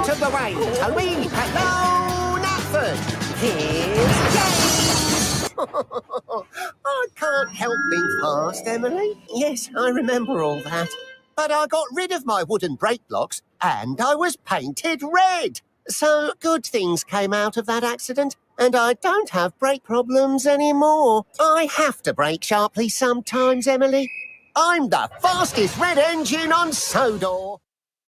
out of the way, Toby. Hello, Natford. Here's Jane. I can't help being fast, Emily. Yes, I remember all that. But I got rid of my wooden brake blocks and I was painted red. So good things came out of that accident. And I don't have brake problems anymore. I have to brake sharply sometimes, Emily. I'm the fastest red engine on Sodor.